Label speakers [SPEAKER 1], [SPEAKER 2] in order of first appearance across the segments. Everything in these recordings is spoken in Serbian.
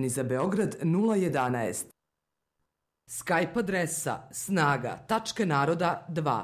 [SPEAKER 1] Zrenjanin za Beograd 011. Skype adresa snaga.naroda2.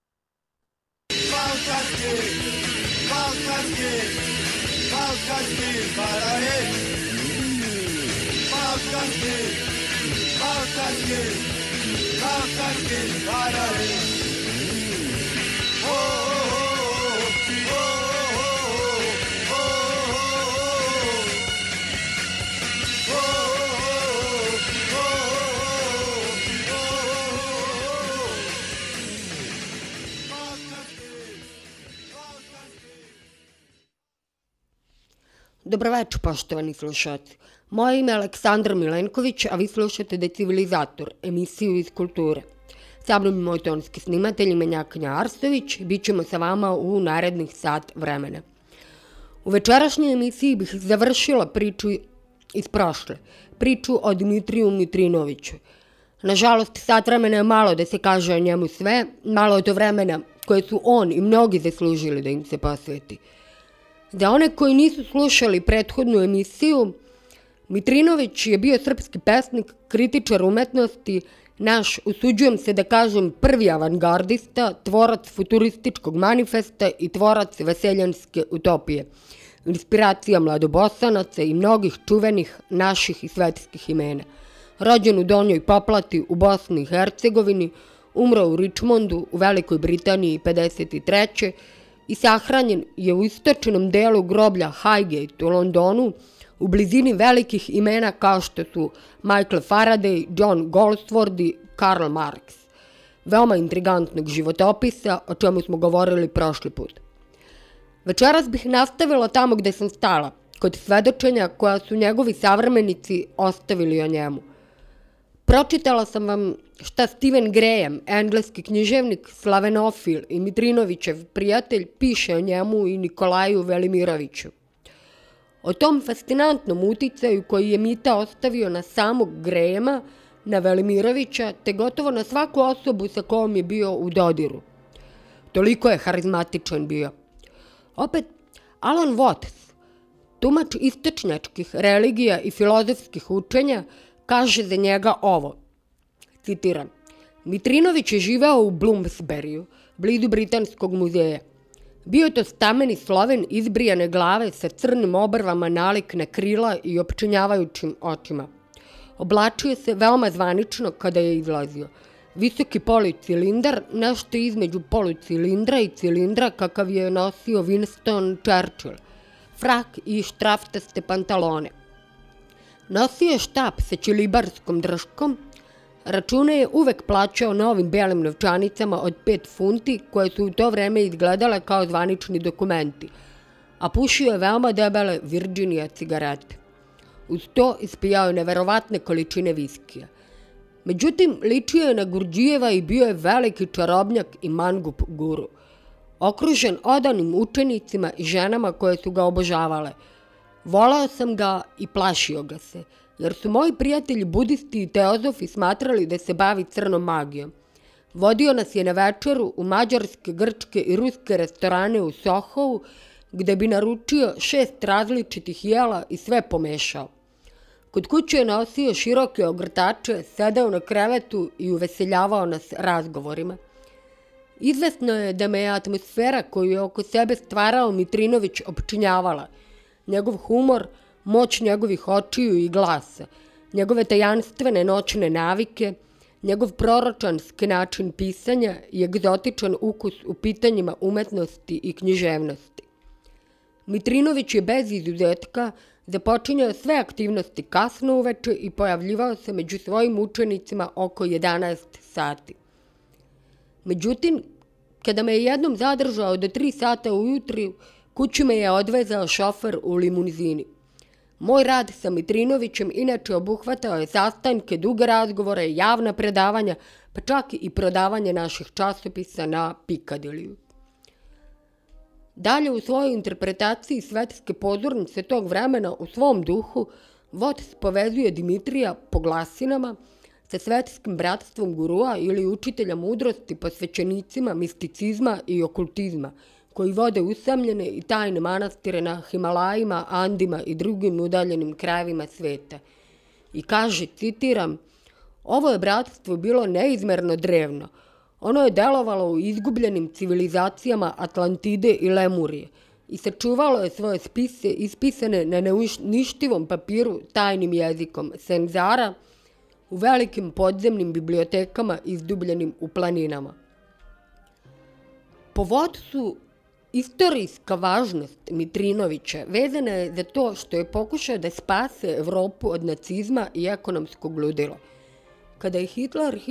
[SPEAKER 2] Dobroveče, poštovani slušalci. Moje ime je Aleksandar Milenković, a vi slušate Decivilizator, emisiju iz kulture. Sa mnom je moj tonski snimatelj Menjakanja Arstović, bit ćemo sa vama u narednih sat vremena. U večerašnjoj emisiji bih završila priču iz prošle, priču o Dimitriju Mitrinoviću. Nažalost, sat vremena je malo da se kaže o njemu sve, malo je to vremena koje su on i mnogi zaslužili da im se posveti. Za one koji nisu slušali prethodnu emisiju, Mitrinović je bio srpski pesnik, kritičar umetnosti, naš, usuđujem se da kažem, prvi avangardista, tvorac futurističkog manifesta i tvorac veseljanske utopije, inspiracija mladobosanaca i mnogih čuvenih naših i svetskih imena. Rođen u Donjoj Poplati u Bosni i Hercegovini, umro u Richmondu u Velikoj Britaniji 53. i sahranjen je u istočnom delu groblja Highgate u Londonu, u blizini velikih imena kao što su Michael Faraday, John Goldsworthy i Karl Marx. Veoma intrigantnog životopisa, o čemu smo govorili prošli put. Večeras bih nastavila tamo gde sam stala, kod svedočenja koja su njegovi savremenici ostavili o njemu. Pročitala sam vam šta Stephen Graham, engleski književnik, slavenofil i Mitrinovićev prijatelj, piše o njemu i Nikolaju Velimiroviću. O tom fascinantnom uticaju koji je Mita ostavio na samog Grahama, na Velimirovića, te gotovo na svaku osobu sa kojom je bio u dodiru. Toliko je harizmatičan bio. Opet, Alan Watts, tumač istočnjačkih religija i filozofskih učenja, kaže za njega ovo, citiram, Mitrinović je živeo u Bloomsburyju, blizu Britanskog muzeja. Bio je to stameni Sloven izbrijane glave sa crnim obrvama nalik na krila i opčinjavajućim očima. Oblačio se veoma zvanično kada je izlazio. Visoki policilindar, nešto između policilindra i cilindra kakav je nosio Winston Churchill, frak i štraftaste pantalone. Nosio je štap sa ćilibarskom drškom, račune je uvek plaćao novim belim novčanicama od 5 funti koje su u to vreme izgledale kao zvanični dokumenti, a pušio je veoma debele Virginia cigarete. Uz to ispijao je neverovatne količine viskija. Međutim, ličio je na Gurdjijeva i bio je veliki čarobnjak i mangup guru. Okružen odanim učenicima i ženama koje su ga obožavale. Volao sam ga i plašio ga se, jer su moji prijatelji budisti i teozofi smatrali da se bavi crnom magijom. Vodio nas je na večeru u mađarske, grčke i ruske restorane u Sohovu, gde bi naručio 6 različitih jela i sve pomešao. Kod kuće je nosio široke ogrtače, sedao na krevetu i uveseljavao nas razgovorima. Izvesno je da me je atmosfera koju je oko sebe stvarao Mitrinović opčinjavala. Njegov humor, moć njegovih očiju i glasa, njegove tajanstvene noćne navike, njegov proročanski način pisanja i egzotičan ukus u pitanjima umetnosti i književnosti. Mitrinović je bez izuzetka započinjao sve aktivnosti kasno uveče i pojavljivao se među svojim učenicima oko 11 sati. Međutim, kada me je jednom zadržao do 3 sata ujutru, kuću me je odvezao šofer u limuzini. Moj rad sa Mitrinovićem inače obuhvatao je sastanke, duge razgovore, javna predavanja, pa čak i prodavanje naših časopisa na Pikadiliju. Dalje u svojoj interpretaciji svetske pozornice tog vremena u svom duhu Watts povezuje Dimitrija po glasinama sa svetskim bratstvom gurua ili učitelja mudrosti posvećenicima misticizma i okultizma, koji vode usamljene i tajne manastire na Himalajima, Andima i drugim udaljenim krajevima sveta. i kaže, citiram, ovo je bratstvo bilo neizmerno drevno. Ono je delovalo u izgubljenim civilizacijama Atlantide i Lemurije i sačuvalo je svoje spise ispisane na neuništivom papiru tajnim jezikom Senzara u velikim podzemnim bibliotekama izdubljenim u planinama. Po vodstvu istorijska važnost Mitrinovića vezana je za to što je pokušao da spase Evropu od nacizma i ekonomskog ludila. Kada je Hitler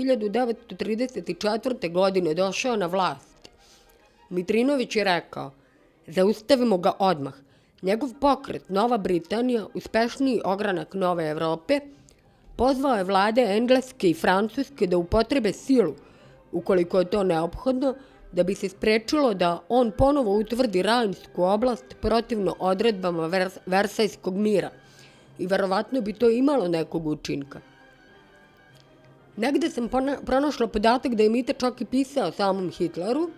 [SPEAKER 2] 1934. godine došao na vlast, Mitrinović je rekao, zaustavimo ga odmah. Njegov pokret Nova Britanija, uspešniji ogranak Nove Evrope, pozvao je vlade Engleske i Francuske da upotrebe silu, ukoliko je to neophodno, da bi se sprečilo da on ponovo utvrdi Rajnsku oblast protivno odredbama Versajskog mira i verovatno bi to imalo nekog učinka. Negde sam pronašla podatak da je Mita čak i pisao samom Hitleru,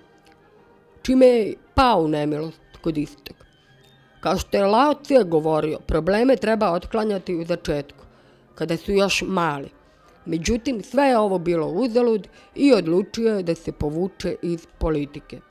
[SPEAKER 2] čime je pao u nemilost kod istog. Kao što je Lao Tse govorio, probleme treba otklanjati u začetku, kada su još mali. Međutim, sve je ovo bilo uzalud i odlučio je da se povuče iz politike.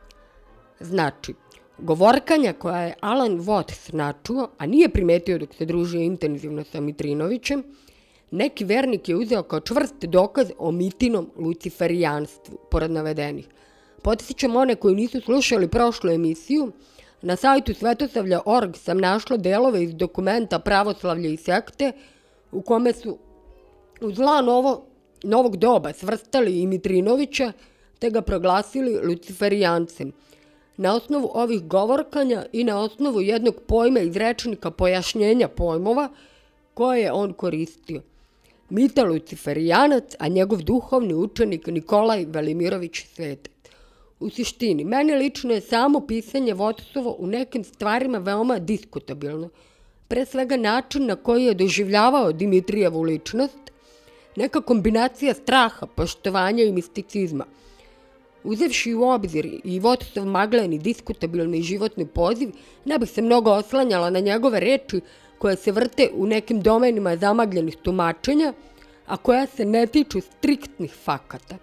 [SPEAKER 2] Znači, govorkanja koja je Alan Watts načuo, a nije primetio dok se družio intenzivno sa Mitrinovićem, neki vernik je uzeo kao čvrst dokaz o Mitinom luciferijanstvu, pored navedenih. Podsjećam one koji nisu slušali prošlu emisiju, na sajtu svetosavlja.org sam našla delove iz dokumenta Pravoslavlje i sekte, u kome su u zla novog doba svrstali i Mitrinovića, te ga proglasili luciferijancem. Na osnovu ovih govorkanja i na osnovu jednog pojma iz rečnika pojašnjenja pojmova koje je on koristio. Mita luciferijanac, a njegov duhovni učenik Nikolaj Velimirović Svetac. U suštini, meni lično je samo pisanje Watsovo u nekim stvarima veoma diskutabilno. Pre svega način na koji je doživljavao Dimitrijevu ličnost, neka kombinacija straha, poštovanja i misticizma. Uzevši u obzir i Watsov magleni, diskutabilni životni poziv, ne bih se mnogo oslanjala na njegove reči koje se vrte u nekim domenima zamagljenih tumačenja, a koja se ne tiču striktnih fakata.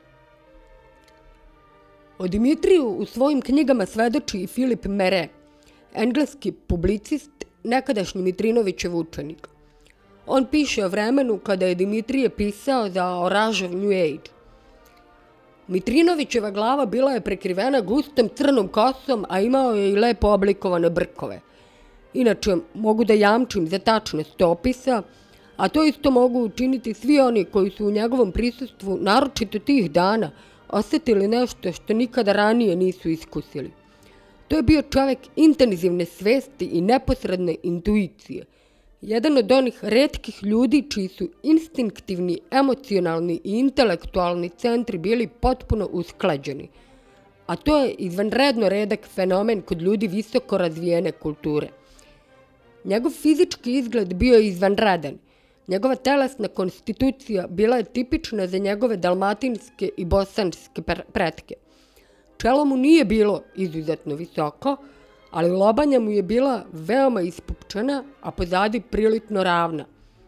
[SPEAKER 2] O Dimitriju u svojim knjigama svedoči i Philip Marais, engleski publicist, nekadašnji Mitrinovićev učenik. On piše o vremenu kada je Dimitrije pisao za Oražev New Age. Mitrinovićeva glava bila je prekrivena gustom crnom kosom, a imao je i lepo oblikovane brkove. Inače, mogu da jamčim za tačnost opisa, a to isto mogu učiniti svi oni koji su u njegovom prisustvu, naročito tih dana, osetili nešto što nikada ranije nisu iskusili. To je bio čovjek intenzivne svesti i neposredne intuicije. Jedan od onih retkih ljudi čiji su instinktivni, emocionalni i intelektualni centri bili potpuno usklađeni. A to je izvanredno redak fenomen kod ljudi visoko razvijene kulture. Njegov fizički izgled bio je izvanredan. Njegova telesna konstitucija bila je tipična za njegove dalmatinske i bosanske pretke. Čelo mu nije bilo izuzetno visoko, ali lobanja mu je bila veoma ispupčena, a pozadi prilično ravna.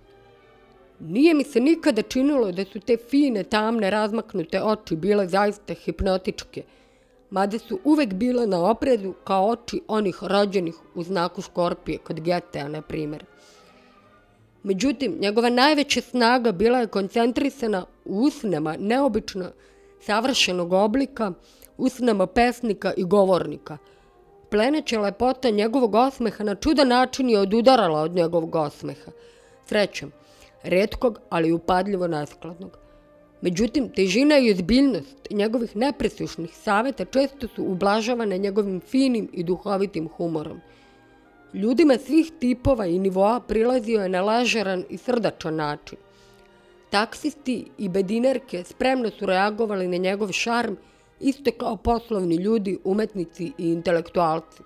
[SPEAKER 2] Nije mi se nikada činilo da su te fine, tamne, razmaknute oči bile zaista hipnotičke, mada su uvek bile na oprezu kao oči onih rođenih u znaku škorpije kod Getea, na primjer. Međutim, njegova najveća snaga bila je koncentrisana u usnama neobično savršenog oblika, usnama pesnika i govornika. Pleneća lepota njegovog osmeha na čudan način je odudarala od njegovog osmeha. Srećom, retkog, ali upadljivo neskladnog. Međutim, težina i ozbiljnost njegovih nepresušnih saveta često su ublažavane njegovim finim i duhovitim humorom. Ljudima svih tipova i nivoa prilazio je na ležeran i srdačan način. Taksisti i bedinerke spremno su reagovali na njegov šarm, isto kao poslovni ljudi, umetnici i intelektualci.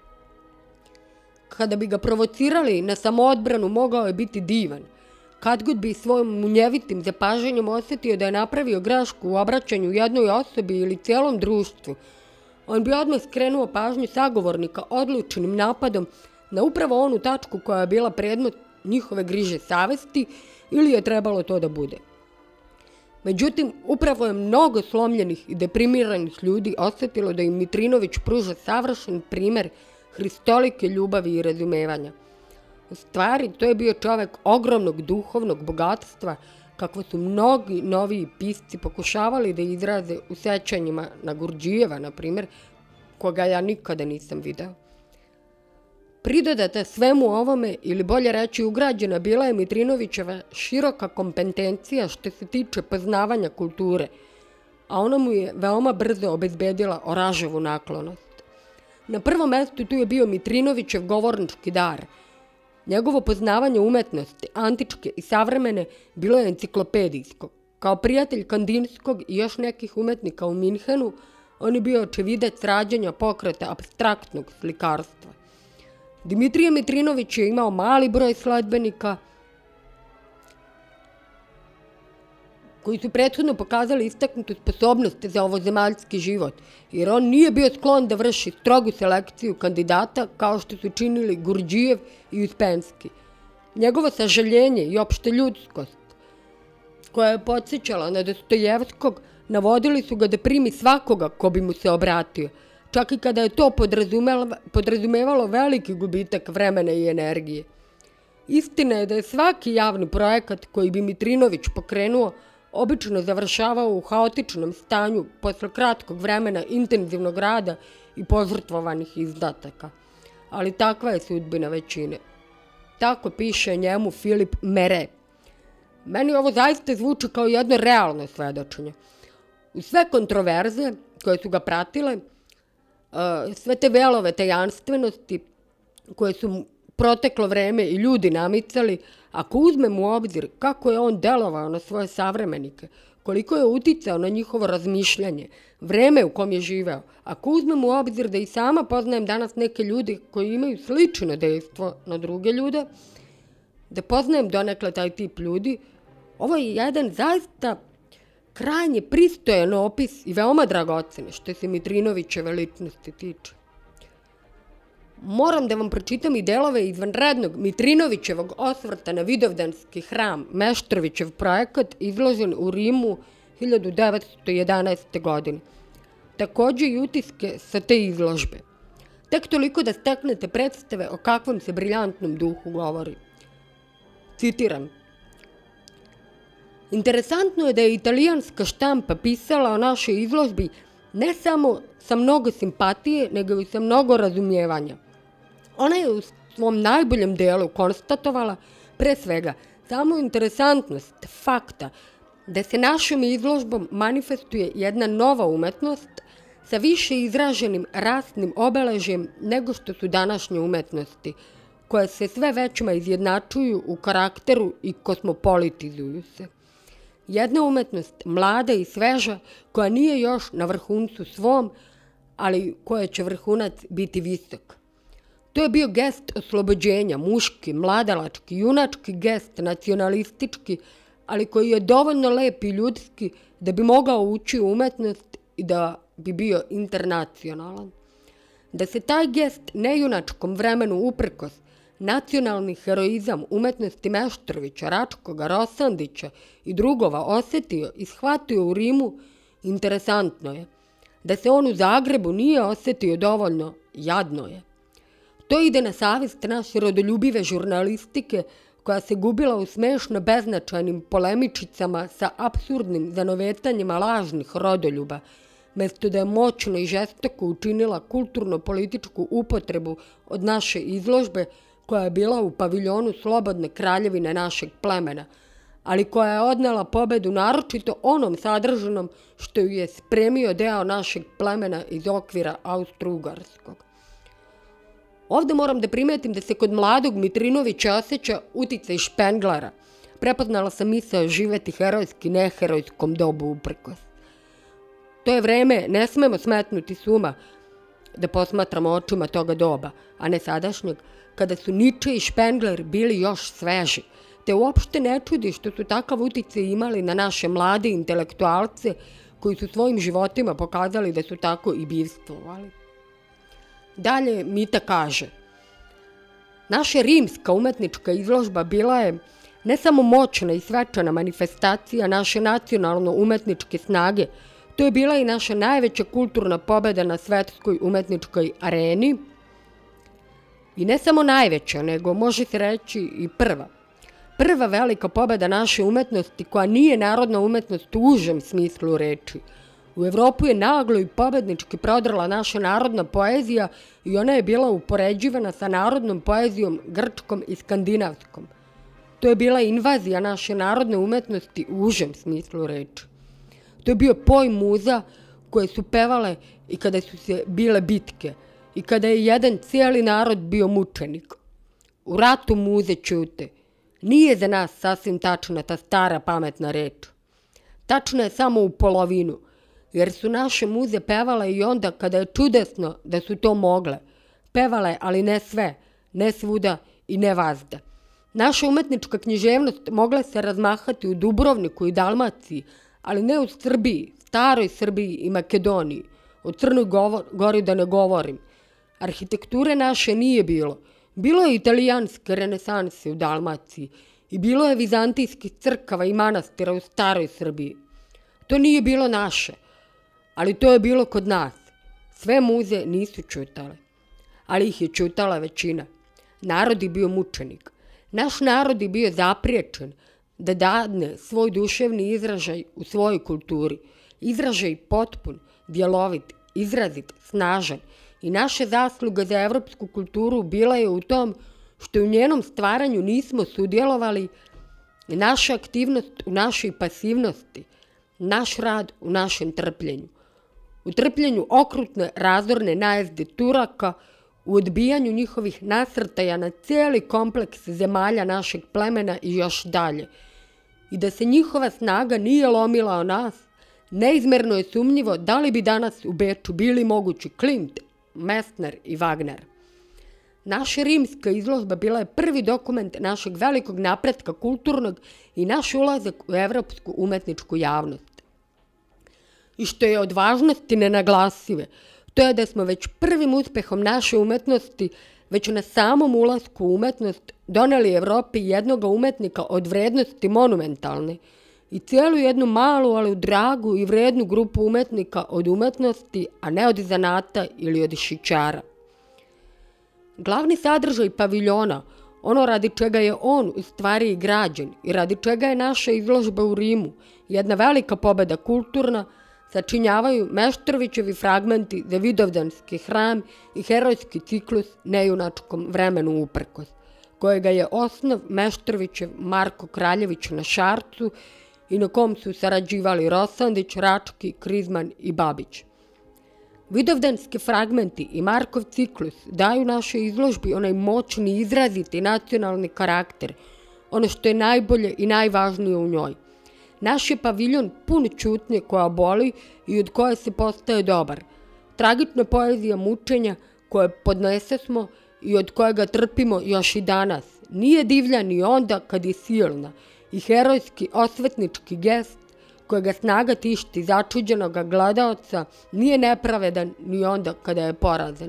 [SPEAKER 2] Kada bi ga provocirali na samoodbranu, mogao je biti divan. Kad god bi svojim munjevitim zapažanjem osjetio da je napravio grešku u obraćanju jednoj osobi ili cijelom društvu, on bi odmah skrenuo pažnju sagovornika odlučnim napadom na upravo onu tačku koja je bila predmet njihove griže savesti ili je trebalo to da bude. Međutim, upravo je mnogo slomljenih i deprimiranih ljudi osjetilo da im Mitrinović pruža savršen primer hristolike ljubavi i razumevanja. U stvari, to je bio čovek ogromnog duhovnog bogatstva, kakvo su mnogi noviji pisci pokušavali da izraze u sećanjima na Gurdžijeva, na primjer, koga ja nikada nisam video. Pridodata svemu ovome, ili bolje reći ugrađena, bila je Mitrinovićeva široka kompetencija što se tiče poznavanja kulture, a ona mu je veoma brzo obezbedila oraževu naklonost. Na prvom mestu tu je bio Mitrinovićev govornički dar. Njegovo poznavanje umetnosti, antičke i savremene, bilo je enciklopedijsko. Kao prijatelj Kandinskog i još nekih umetnika u Minhenu, on je bio očevidac rađanja pokreta apstraktnog slikarstva. Dimitrije Mitrinović je imao mali broj sledbenika koji su prethodno pokazali istaknutu sposobnost za ovozemaljski život, jer on nije bio sklon da vrši strogu selekciju kandidata kao što su činili Gurdžijev i Uspenski. Njegovo sažaljenje i opšte ljudskost, koja je podsjećala na Dostojevskog, navodili su ga da primi svakoga ko bi mu se obratio, čak i kada je to podrazumevalo veliki gubitak vremena i energije. Istina je da je svaki javni projekat koji bi Mitrinović pokrenuo obično završavao u haotičnom stanju posle kratkog vremena intenzivnog rada i požrtvovanih izdataka. Ali takva je sudbina većine. Tako piše njemu Filip Mere. Meni ovo zaista zvuči kao jedno realno svedočenje. U sve kontroverze koje su ga pratile, sve te velove tajanstvenosti koje su proteklo vreme i ljudi namicali, ako uzmemo u obzir kako je on delovao na svoje savremenike, koliko je uticao na njihovo razmišljanje, vreme u kom je živeo, ako uzmemo u obzir da i sama poznajem danas neke ljude koji imaju slično dejstvo na druge ljude, da poznajem donekle taj tip ljudi, ovo je jedan zaista krajnje pristojan opis i veoma dragocen što se Mitrinovićeve ličnosti tiče. Moram da vam pročitam i delove izvanrednog Mitrinovićevog osvrta na Vidovdanski hram, Meštrovićev projekat izložen u Rimu 1911. godine. Takođe i utiske sa te izložbe. Tek toliko da steknete predstave o kakvom se briljantnom duhu govori. Citiram. Interesantno je da je italijanska štampa pisala o našoj izložbi ne samo sa mnogo simpatije, nego i sa mnogo razumijevanja. Ona je u svom najboljem delu konstatovala, pre svega, samo interesantnost fakta da se našom izložbom manifestuje jedna nova umetnost sa više izraženim rasnim obeležjem nego što su današnje umetnosti, koje se sve većima izjednačuju u karakteru i kosmopolitizuju se. Jedna umetnost mlada i sveža koja nije još na vrhuncu svom, ali koja će vrhunac biti visok. To je bio gest oslobođenja, muški, mladalački, junački gest, nacionalistički, ali koji je dovoljno lep i ljudski da bi mogao ući u umetnost i da bi bio internacionalan. Da se taj gest nejunačkom vremenu uprkos nacionalni heroizam umetnosti Meštrovića, Račkoga, Rosandića i drugova osetio i shvatio u Rimu, interesantno je. Da se on u Zagrebu nije osetio dovoljno, jadno je. To ide na savest naše rodoljubive žurnalistike koja se gubila u smešno beznačajnim polemičicama sa apsurdnim zanovetanjima lažnih rodoljuba, mesto da je moćno i žestoko učinila kulturno-političku upotrebu od naše izložbe koja je bila u paviljonu Slobodne kraljevine našeg plemena, ali koja je odnela pobedu naročito onom sadržanom što ju je spremio deo našeg plemena iz okvira Austro-Ugarskog. Ovde moram da primetim da se kod mladog Mitrinovića osjeća uticaj Špenglera. Prepoznala sam misao živeti herojski neherojskom dobu uprkos. To je vreme, ne smemo smetnuti s uma da posmatramo očima toga doba, a ne sadašnjeg, kada su Niče i Špengler bili još sveži, te uopšte ne čudi što su takav uticaj imali na naše mlade intelektualce koji su svojim životima pokazali da su tako i bivstvovali. Dalje Mita kaže, Naša rimska umetnička izložba bila je ne samo moćna i svečana manifestacija naše nacionalno-umetničke snage, to je bila i naša najveća kulturna pobeda na svetskoj umetničkoj areni. I ne samo najveća, nego može se reći i prva. Prva velika pobeda naše umetnosti koja nije narodna umetnost u užem smislu reči. U Evropu je naglo i pobednički prodrala naša narodna poezija i ona je bila upoređivana sa narodnom poezijom grčkom i skandinavskom. To je bila invazija naše narodne umetnosti u užem smislu reči. To je bio poj muza koje su pevale i kada su se bile bitke i kada je jedan cijeli narod bio mučenik. U ratu muze ćute. Nije za nas sasvim tačna ta stara pametna reč. Tačna je samo u polovinu, jer su naše muze pevale i onda kada je čudesno da su to mogle. Pevale, ali ne sve, ne svuda i ne vazda. Naša umetnička književnost mogla se razmahati u Dubrovniku i Dalmaciji, ali ne u Srbiji, staroj Srbiji i Makedoniji. O Crnoj Gori da ne govorim. Arhitekture naše nije bilo. Bilo je italijanske renesanse u Dalmaciji i bilo je vizantijskih crkava i manastira u staroj Srbiji. To nije bilo naše, ali to je bilo kod nas. Sve muze nisu ćutale, ali ih je ćutala većina. Narod je bio mučenik. Naš narod je bio zapriječen da dadne svoj duševni izražaj u svojoj kulturi. Izražaj potpun, djelovit, izrazit, snažan. I naša zasluga za evropsku kulturu bila je u tom što u njenom stvaranju nismo sudjelovali, naša aktivnost u našoj pasivnosti, naš rad u našem trpljenju. U trpljenju okrutne razorne najezde Turaka, u odbijanju njihovih nasrtaja na cijeli kompleks zemalja našeg plemena i još dalje. I da se njihova snaga nije lomila o nas, neizmerno je sumnjivo da li bi danas u Beču bili mogući Klimt, Messner i Wagner. Naša rimska izložba bila je prvi dokument našeg velikog napretka kulturnog i naš ulazak u evropsku umetničku javnost. I što je od važnosti nenaglasive, to je da smo već prvim uspehom naše umetnosti, već na samom ulasku u umetnost, doneli Evropi jednog umetnika od vrednosti monumentalne i cijelu jednu malu, ali dragu i vrednu grupu umetnika od umetnosti, a ne od zanata ili od šićara. Glavni sadržaj paviljona, ono radi čega je on u stvari i građen i radi čega je naša izložba u Rimu, jedna velika pobeda kulturna, sačinjavaju Meštrovićevi fragmenti za Vidovdanski hram i herojski ciklus nejunačkom vremenu uprkos, kojega je osnov Meštrovićev Marko Kraljević na Šarcu i na kom su sarađivali Rosandić, Rački, Krizman i Babić. Vidovdanski fragmenti i Markov ciklus daju našoj izložbi onaj moćni, izraziti nacionalni karakter, ono što je najbolje i najvažnije u njoj. Naš je paviljon pun ćutnje koja boli i od koje se postaje dobar. Tragična poezija mučenja koje podnesesmo i od kojega trpimo još i danas. Nije divlja ni onda kad je silna i herojski osvetnički gest kojega snaga tišti začuđenoga gledaoca nije nepravedan ni onda kada je porazan.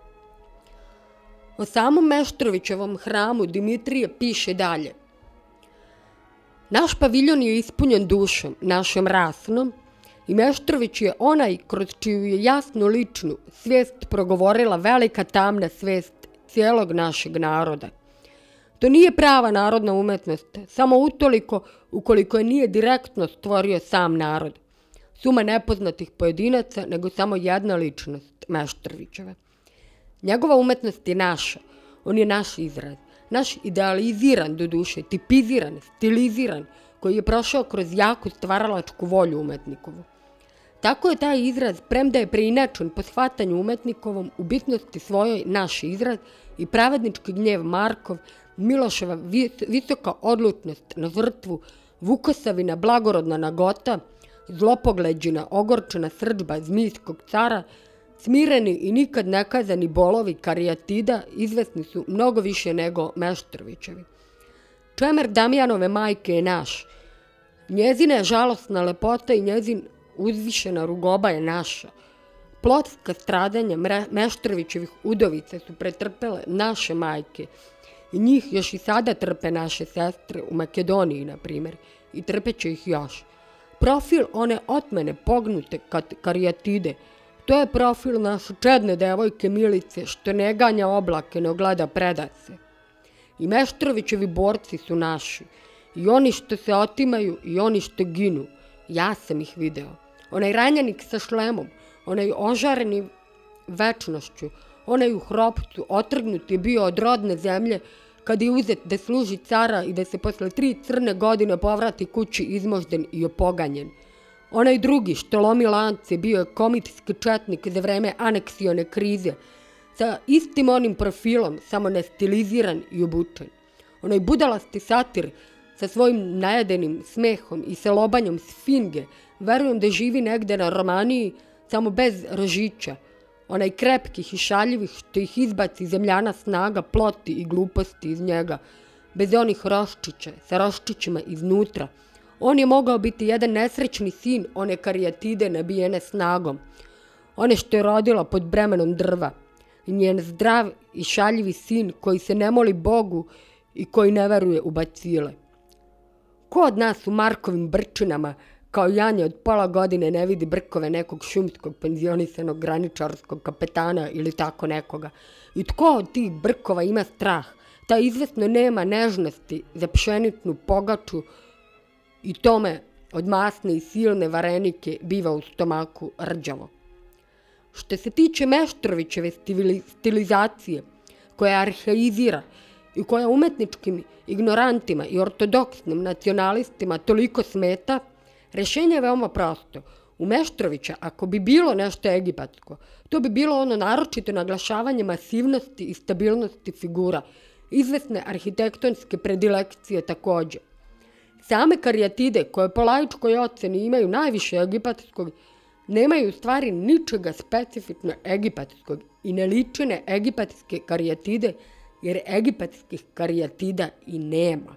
[SPEAKER 2] O samom Meštrovićevom hramu Dimitrije piše dalje. Naš paviljon je ispunjen dušom, našom rasnom, i Meštrović je onaj kroz čiju je jasnu ličnu svijest progovorila velika tamna svijest cijelog našeg naroda. To nije prava narodna umetnost, samo utoliko ukoliko je nije direktno stvorio sam narod. Suma nepoznatih pojedinaca, nego samo jedna ličnost, Meštrovićeva. Njegova umetnost je naša, on je naš izraz. Naš idealiziran, doduše, tipiziran, stiliziran, koji je prošao kroz jaku stvaralačku volju umetnikovu. Tako je taj izraz, premda je preinačen po shvatanju umetnikovom, u bitnosti svojoj naš izraz i pravednički gnjev Markov, Miloševa visoka odlučnost na žrtvu, Vukosavina blagorodna nagota, zlopogleđina ogorčena srdžba zmijskog cara, smireni i nikad nekazani bolovi karijatida izvesni su mnogo više nego Meštrovićevi. Čemer Damjanove majke je naš. Njezina je žalosna lepota i njezin uzvišena rugoba je naša. Plotska stradanja Meštrovićevih udovica su pretrpele naše majke I njih još i sada trpe naše sestre u Makedoniji, na primjer, i trpeće ih još. Profil one otmene, pognute karijatide, to je profil naše čedne devojke Milice, što ne ganja oblake, ne gleda predase. I Meštrovićevi borci su naši, i oni što se otimaju, i oni što ginu. Ja sam ih video. Onaj ranjenik sa šlemom, onaj ožareni večnošću, onaj u hropcu, otrgnut je bio od rodne zemlje, kad je uzet da služi cara i da se posle 3 crne godine povrati kući izmožden i opoganjen. Onaj drugi što lomi lance bio je komitski četnik za vreme aneksione krize, sa istim onim profilom, samo nestiliziran i obučen. Onaj budalasti satir sa svojim najedenim smehom i sa lobanjom sfinge, verujem da živi negde na Romaniji, samo bez rožića. Onaj krepkih i šaljivih što ih izbaci zemljana snaga, ploti i gluposti iz njega, bez onih roščića, sa roščićima iznutra. On je mogao biti jedan nesrećni sin one karijatide nabijene snagom, one što je rodila pod bremenom drva, njen zdrav i šaljivi sin koji se ne moli Bogu i koji ne veruje u bacile. Ko od nas u Markovim brčinama, kao Janja od pola godine, ne vidi brkove nekog šumskog penzionisanog graničarskog kapetana ili tako nekoga? I tko od tih brkova ima strah? Ta izvesno nema nežnosti za pšenitnu pogaču i tome od masne i silne varenike biva u stomaku rđavo. Što se tiče Meštrovićeve stilizacije, koja arhaizira i koja umetničkim ignorantima i ortodoksnim nacionalistima toliko smeta, rešenje je veoma prosto. U Meštrovića, ako bi bilo nešto egipatsko, to bi bilo ono naročito naglašavanje masivnosti i stabilnosti figura, izvesne arhitektonske predilekcije takođe. Same karijatide, koje po laičkoj oceni imaju najviše egipatskog, nemaju u stvari ničega specifično egipatskog i ne liče na egipatske karijatide, jer egipatskih karijatida i nema.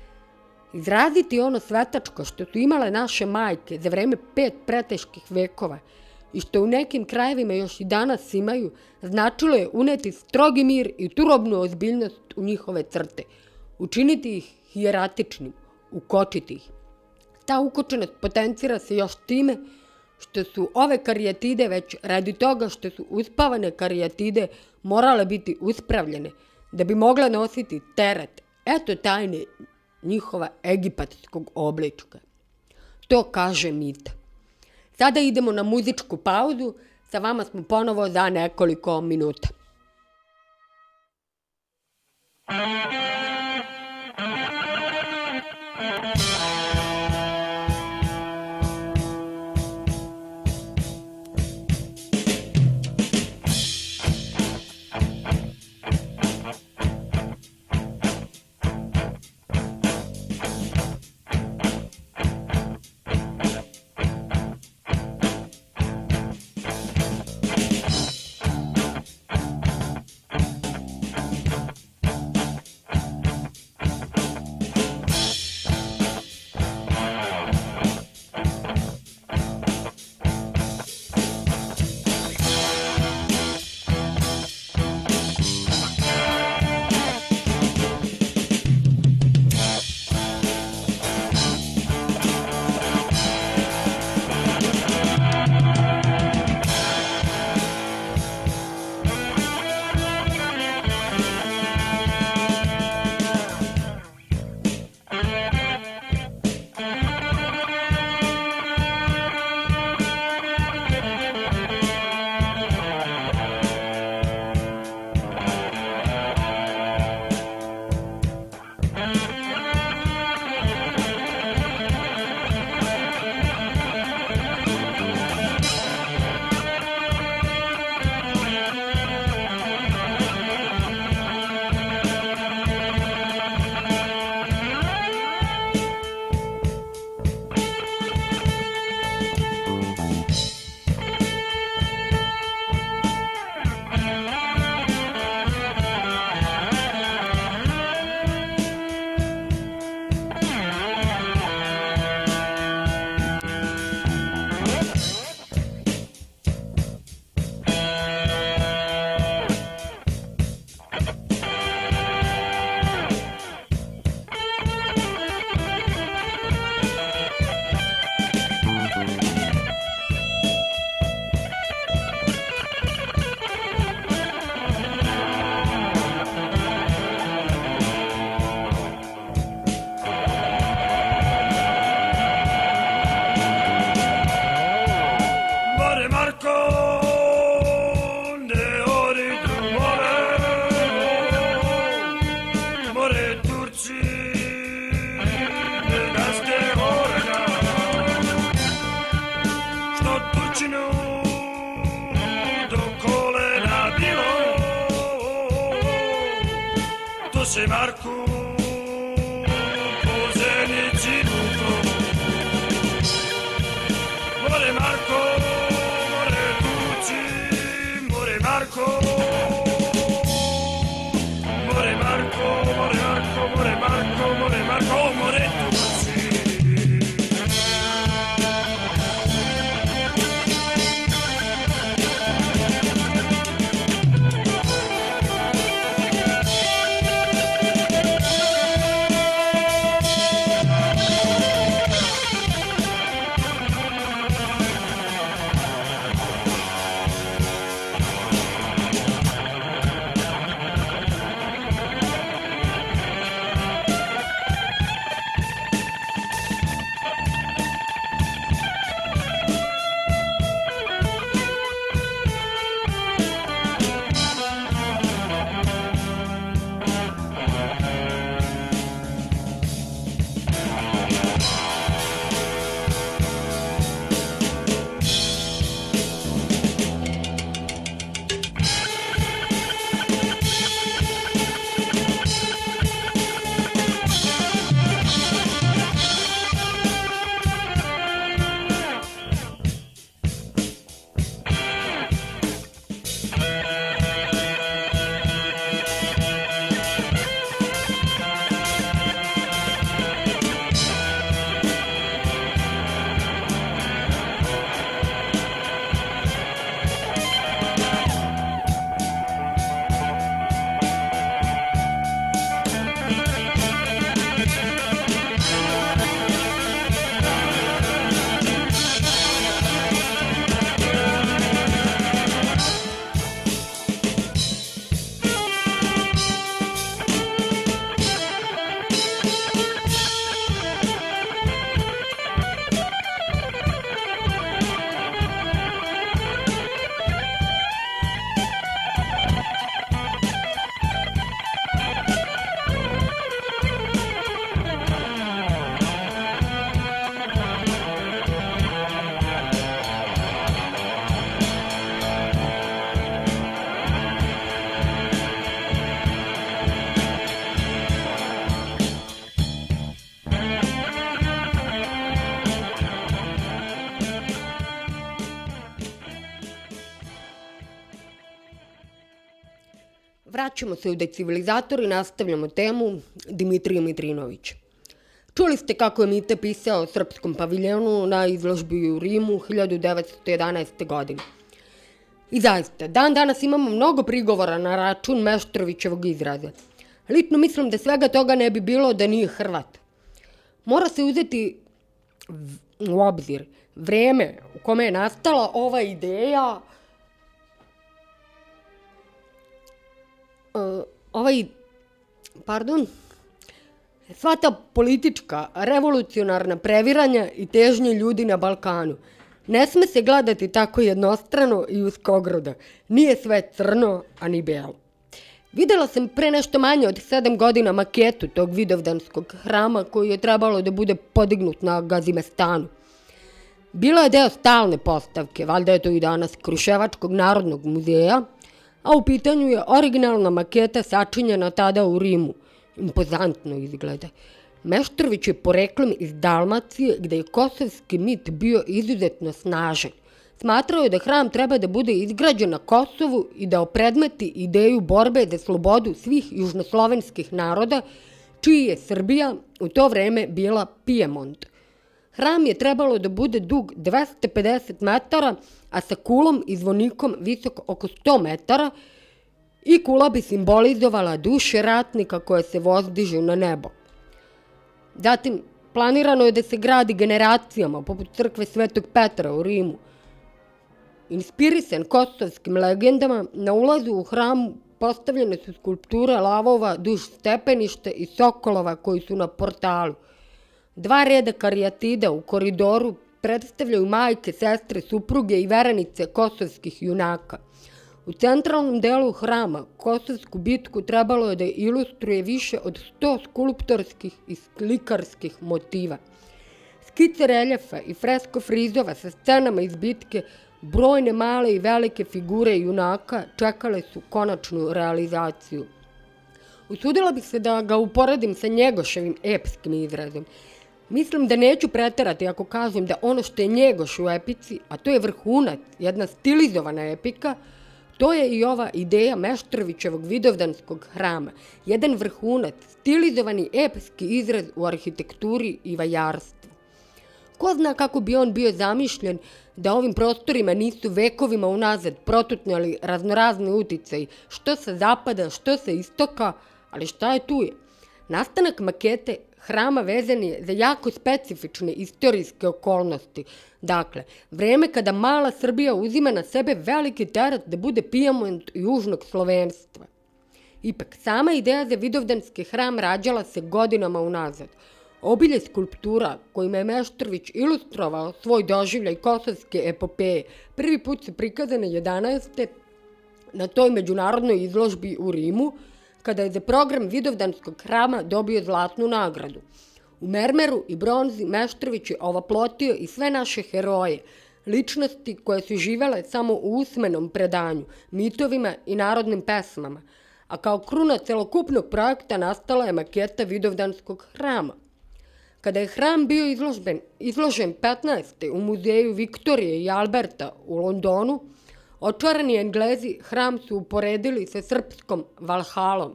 [SPEAKER 2] Izraziti ono svetačko što su imale naše majke za vreme 5 preteških vekova i što u nekim krajevima još i danas imaju, značilo je uneti strogi mir i turobnu ozbiljnost u njihove crte, učiniti ih hijeratičnim, ukočiti ih. Ta ukočenost potencira se još time što su ove karijatide već radi toga što su uspavane karijatide morale biti uspravljene da bi mogle nositi teret, eto tajne njihova egipatskog oblička. To kaže mit. Sada idemo na muzičku pauzu, sa vama smo ponovo za nekoliko minuta.
[SPEAKER 3] Može Marko po Zenici Vukovu. More Marko, more tuci, more Marko. More Marko, more Marko, more Marko, more Marko, more tuci.
[SPEAKER 2] Vraćamo se u Decivilizator i nastavljamo temu Dimitrija Mitrinovića. Čuli ste kako je Mite pisao o srpskom paviljonu na izložbi u Rimu 1911. godine. I zaista, dan danas imamo mnogo prigovora na račun Meštrovićevog izraza. Lično mislim da svega toga ne bi bilo da nije Hrvat. Mora se uzeti u obzir vreme u kome je nastala ova ideja, sva ta politička, revolucionarna previranja i težnje ljudi na Balkanu. Ne sme se gledati tako jednostrano i uskogrudno. Nije sve crno, a ni belo. Videla sam pre nešto manje od 7 godina maketu tog vidovdanskog hrama koji je trebalo da bude podignut na Gazimestanu. Bila je deo stalne postavke, valjda je to i danas, Kruševačkog narodnog muzeja, a u pitanju je originalna maketa sačinjena tada u Rimu. Impozantno izgleda. Meštrović je poreklom iz Dalmacije, gde je kosovski mit bio izuzetno snažan. Smatrao je da hram treba da bude izgrađen na Kosovu i da opredmeti ideju borbe za slobodu svih južnoslovenskih naroda, čiji je Srbija u to vreme bila Pijemont. Hram je trebalo da bude dug 250 metara, a sa kulom i zvonikom visok oko 100 metara, i kula bi simbolizovala duše ratnika koje se vozdižu na nebo. Zatim, planirano je da se gradi generacijama, poput crkve Svetog Petra u Rimu. Inspirisan kosovskim legendama, na ulazu u hramu postavljene su skulpture lavova duž stepeništa i sokolova koji su na portalu. 2 reda karijatida u koridoru predstavljaju majke, sestre, supruge i verenice kosovskih junaka. U centralnom delu hrama Kosovsku bitku trebalo je da ilustruje više od 100 skulptorskih i slikarskih motiva. Skice reljefa i fresko frizova sa scenama iz bitke, brojne male i velike figure junaka čekale su konačnu realizaciju. Usudila bih se da ga uporedim sa Njegoševim epskim izrazom. Mislim da neću preterati ako kažem da ono što je Njegoš u epici, a to je vrhunac, jedna stilizovana epika, to je i ova ideja Meštrovićevog Vidovdanskog hrama. Jedan vrhunac, stilizovani epski izraz u arhitekturi i vajarstvu. Ko zna kako bi on bio zamišljen da ovim prostorima nisu vekovima unazad protutnjali raznorazni uticaji, što sa zapada, što sa istoka, ali šta je tu je? Nastanak makete hrama vezan je za jako specifične istorijske okolnosti. Dakle, vreme kada mala Srbija uzima na sebe veliki teret da bude Pijemont južnog slovenstva. Ipak, sama ideja za Vidovdanski hram rađala se godinama unazad. Obilje skulptura kojima je Meštrović ilustrovao svoj doživljaj kosovske epopeje prvi put su prikazane 11. na toj međunarodnoj izložbi u Rimu, kada je za program Vidovdanskog hrama dobio zlatnu nagradu. U mermeru i bronzi Meštrović je ovaplotio i sve naše heroje, ličnosti koje su živele samo u usmenom predanju, mitovima i narodnim pesmama, a kao kruna celokupnog projekta nastala je maketa Vidovdanskog hrama. Kada je hram bio izložen 15. u muzeju Viktorije i Alberta u Londonu, očarani Englezi hram su uporedili sa srpskom Valhalom.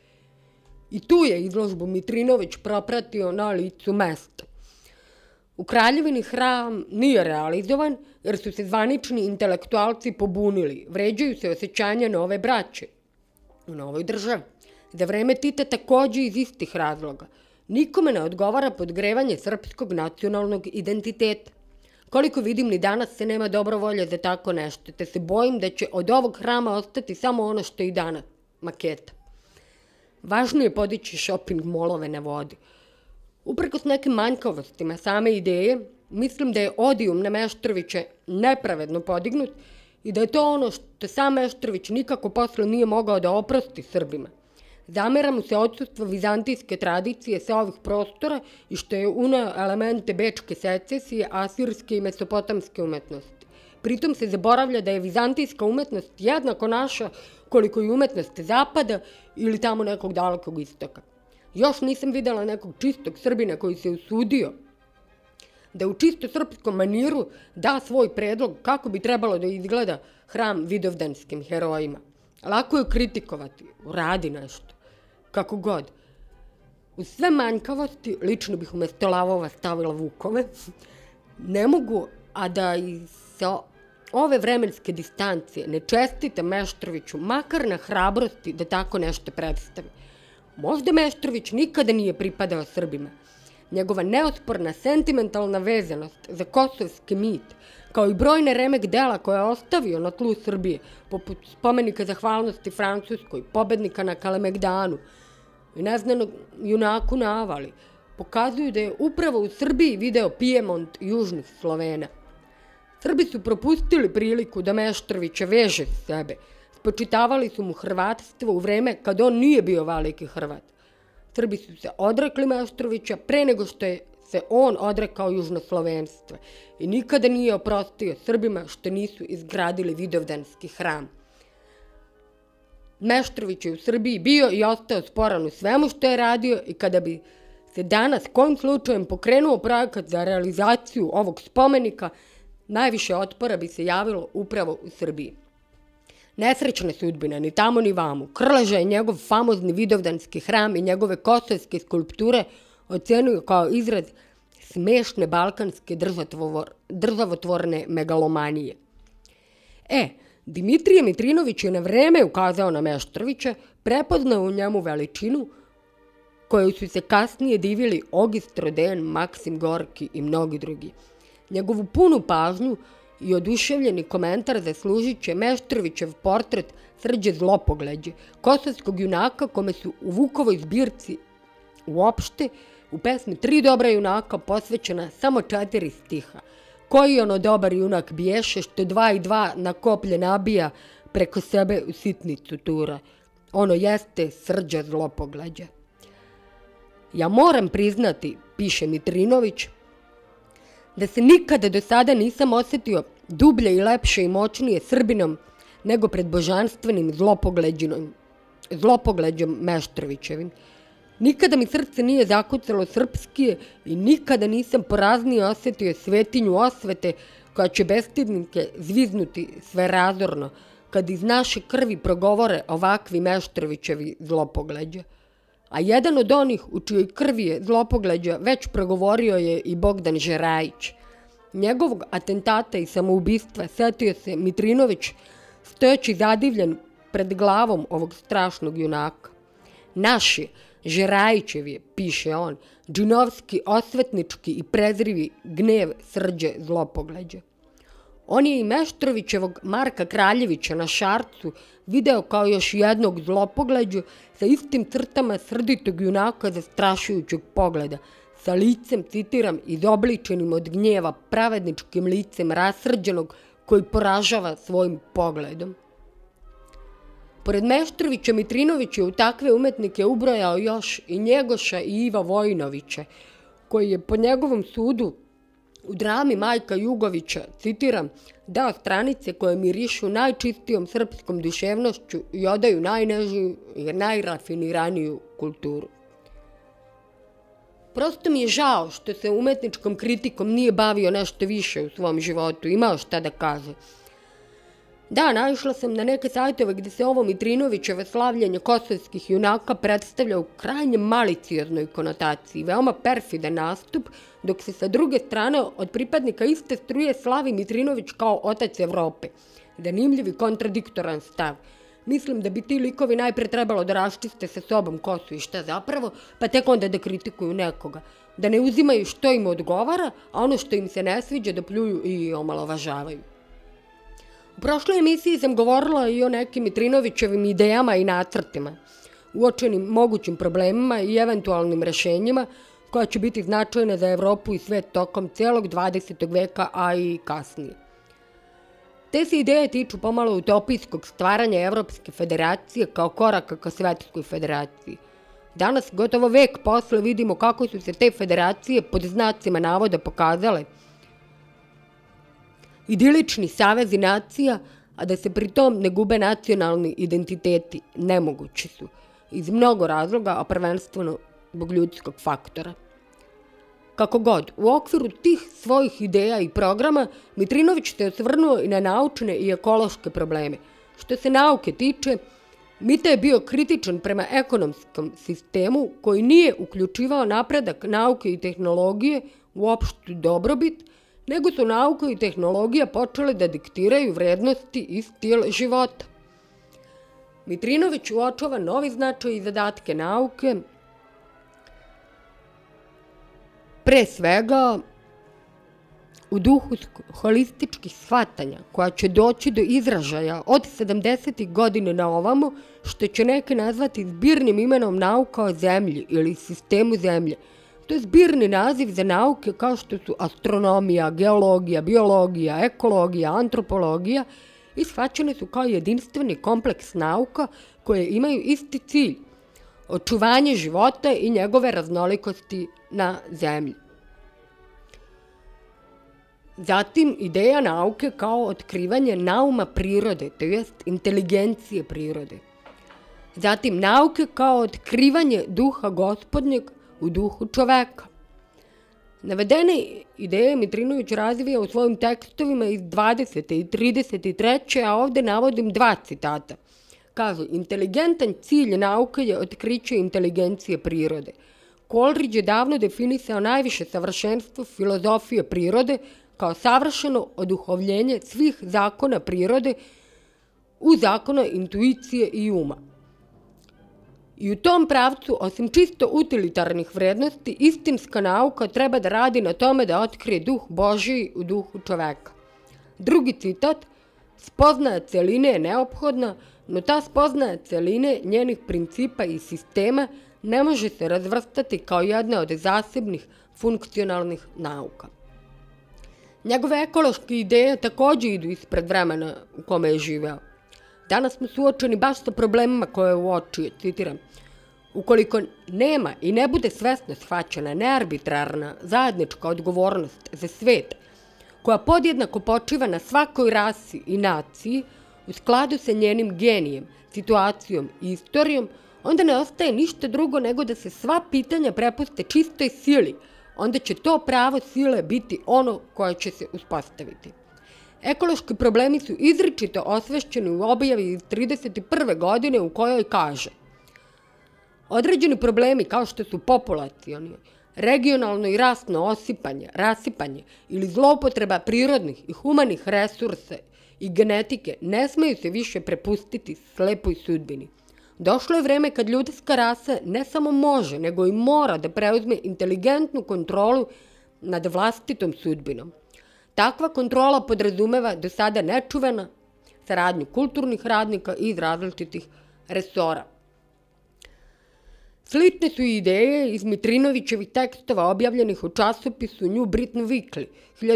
[SPEAKER 2] I tu je izložbu Mitrinović propratio na licu mesta. U Kraljevini hram nije realizovan jer su se zvanični intelektualci pobunili, vređaju se osjećanja nove braće u novoj državi. Za vreme Tita takođe iz istih razloga. Nikome ne odgovara podgrevanje srpskog nacionalnog identiteta. Koliko vidim, ni danas se nema dobro volje za tako nešto, te se bojim da će od ovog hrama ostati samo ono što je i danas, maketa. Važno je podići shopping molove na vodi. Uprkos nekim manjkavostima same ideje, mislim da je odijum na Meštrovića nepravedno podignut i da je to ono što sam Meštrović nikako posle nije mogao da oprosti Srbima. Zamera mu se odsustvo vizantijske tradicije sa ovih prostora i što je uneo elemente bečke secesije, asirske i mesopotamske umetnosti. Pritom se zaboravlja da je vizantijska umetnost jednako naša koliko i umetnost zapada ili tamo nekog dalekog istoka. Još nisam videla nekog čistog Srbina koji se usudio da u čisto srpskom maniru da svoj predlog kako bi trebalo da izgleda hram vidovdanskim herojima. Lako je kritikovati, uradi nešto, kako god. Uz sve manjkavosti, lično bih umesto lavova stavila vukove, ne mogu, a da i sa ove vremenske distancije ne čestite Meštroviću makar na hrabrosti da tako nešto predstavi. Možda Meštrović nikada nije pripadao Srbima. Njegova neosporna sentimentalna vezanost za kosovski mit, kao i brojne remek dela koje je ostavio na tlu Srbije, poput spomenika zahvalnosti Francuskoj, pobednika na Kalemegdanu i neznanog junaku na Avali, pokazuju da je upravo u Srbiji video Pijemont južnih Slovena. Srbi su propustili priliku da Meštrovića veže s sebe. Spočitavali su mu hrvatstvo u vreme kad on nije bio veliki Hrvat. Srbi su se odrekli Meštrovića pre nego što je se on odrekao južnoslovenstva i nikada nije oprostio Srbima što nisu izgradili Vidovdanski hram. Meštrović je u Srbiji bio i ostao sporan u svemu što je radio i kada bi se danas kojim slučajem pokrenuo projekat za realizaciju ovog spomenika, najviše otpora bi se javilo upravo u Srbiji. Nesrećna sudbina, ni tamo ni vamo. Krleža je njegov famozni Vidovdanski hram i njegove kosovske skulpture ocenuju kao izraz smešne balkanske državotvorne megalomanije. Dimitrije Mitrinović je na vreme ukazao na Meštrovića, prepoznao u njemu veličinu koju su se kasnije divili Ogist Roden, Maksim Gorki i mnogi drugi. Njegovu punu pažnju i oduševljeni komentar zaslužit će Meštrovićev portret Srđe Zlopogleđe, kosovskog junaka kome su u Vukovoj zbirci uopšte u pesmi Tri dobra junaka posvećena samo 4 stiha. Koji ono dobar junak biješe što 2 i 2 na koplje nabija, preko sebe u sitnicu tura. Ono jeste Srđa Zlopogleđa. Ja moram priznati, piše Mitrinović, da se nikada do sada nisam osjetio dublje i lepše i moćnije Srbinom nego pred božanstvenim Zlopogleđinom zlopogleđom Meštrovićevim. Nikada mi srce nije zakucalo srpskije i nikada nisam poraznije osjetio svetinju osvete koja će bestidnike zviznuti sve razorno kad iz naše krvi progovore ovakvi Meštrovićevi zlopogleđa. A jedan od onih u čijoj krvi je zlopogleđa već progovorio je i Bogdan Žerajić. Njegovog atentata i samoubistva setio se Mitrinović stojeći zadivljen pred glavom ovog strašnog junaka. Naš je, Žerajićev je, piše on, džinovski, osvetnički i prezrivi gnev Srđe zlopogleđa. On je i Meštrovićevog Marka Kraljevića na Šarcu video kao još jednog zlopogleđu sa istim crtama srditog junaka zastrašujućeg pogleda, sa licem, citiram, izobličenim od gnjeva, pravedničkim licem rasrđenog koji poražava svojim pogledom. Pored Meštrovića, Mitrinović je u takve umetnike ubrojao još i Njegoša i Iva Vojinovića, koji je po njegovom sudu u drami Majka Jugovića, citiram, dao stranice koje mirišu najčistijom srpskom duševnošću i odaju najnežiju i najrafiniraniju kulturu. Prosto mi je žao što se umetničkom kritikom nije bavio nešto više u svom životu, imao šta da kaže. Da, naišla sam na neke sajtove gde se ovo Mitrinovićevo slavljenje kosovskih junaka predstavlja u krajnje malicioznoj konotaciji, veoma perfidan nastup, dok se sa druge strane od pripadnika iste struje slavi Mitrinović kao otac Evrope. Zanimljiv i kontradiktoran stav. Mislim da bi ti likovi najpre trebalo da raščiste sa sobom ko su i šta zapravo, pa tek onda da kritikuju nekoga. Da ne uzimaju što im odgovara, a ono što im se ne sviđa da pljuju i omalovažavaju. U prošloj emisiji sam govorila i o nekim Mitrinovićevim idejama i nacrtima, uočenim mogućim problemima i eventualnim rešenjima koja će biti značajna za Evropu i svet tokom celog 20. veka, a i kasnije. Te se ideje tiču pomalo utopijskog stvaranja Evropske federacije kao koraka ka Svetskoj federaciji. Danas, gotovo vek posle, vidimo kako su se te federacije pod znacima navoda pokazale idilični savezi nacija, a da se pri tom ne gube nacionalni identiteti, nemogući su, iz mnogo razloga, a prvenstveno zbog ljudskog faktora. Kako god, u okviru tih svojih ideja i programa, Mitrinović se osvrnuo i na naučne i ekološke probleme. Što se nauke tiče, Mita je bio kritičan prema ekonomskom sistemu koji nije uključivao napredak nauke i tehnologije u opštu dobrobit, nego su nauka i tehnologija počele da diktiraju vrednosti i stil života. Mitrinović uočava novi značaj i zadatke nauke, pre svega u duhu holističkih shvatanja koja će doći do izražaja od 70. godine na ovamo, što će neke nazvati zbirnim imenom nauka o zemlji ili sistemu zemlje. To je zbirni naziv za nauke kao što su astronomija, geologija, biologija, ekologija, antropologija i shvaćene su kao jedinstveni kompleks nauka koje imaju isti cilj, očuvanje života i njegove raznolikosti na zemlji. Zatim, ideja nauke kao otkrivanje nauma prirode, to jest inteligencije prirode. Zatim, nauke kao otkrivanje duha gospodnjeg u duhu čoveka. Navedene ideje Mitrinović razvija u svojim tekstovima iz 20. i 33. a ovde navodim dva citata. Kaže, inteligentan cilj nauke je otkriće inteligencije prirode. Coleridge je davno definisao najviše savršenstvo filozofije prirode kao savršeno oduhovljenje svih zakona prirode u zakona intuicije i uma. I u tom pravcu, osim čisto utilitarnih vrednosti, istinska nauka treba da radi na tome da otkrije duh Božiji u duhu čoveka. Drugi citat, spoznaja celine je neophodna, no ta spoznaja celine, njenih principa i sistema ne može se razvrstati kao jedna od zasebnih funkcionalnih nauka. Njegove ekološke ideje takođe idu ispred vremena u kome je živeo. Danas smo suočeni baš sa problemima koje je uočio, citiram. Ukoliko nema i ne bude svesno shvaćena nearbitrarna zajednička odgovornost za svet, koja podjednako počiva na svakoj rasi i naciji, u skladu sa njenim genijem, situacijom i istorijom, onda ne ostaje ništa drugo nego da se sva pitanja prepuste čistoj sili, onda će to pravo sile biti ono koje će se uspostaviti. Ekološki problemi su izričito osvešćeni u objavi iz 31. godine u kojoj kaže: određeni problemi kao što su populacioni, regionalno i rasno rasipanje ili zloupotreba prirodnih i humanih resursa i genetike ne smeju se više prepustiti slepoj sudbini. Došlo je vreme kad ljudska rasa ne samo može, nego i mora da preuzme inteligentnu kontrolu nad vlastitom sudbinom. Takva kontrola podrazumeva do sada nečuvena saradnju kulturnih radnika iz različitih resora. Slične su i ideje iz Mitrinovićevih tekstova objavljenih u časopisu New Britain Weekly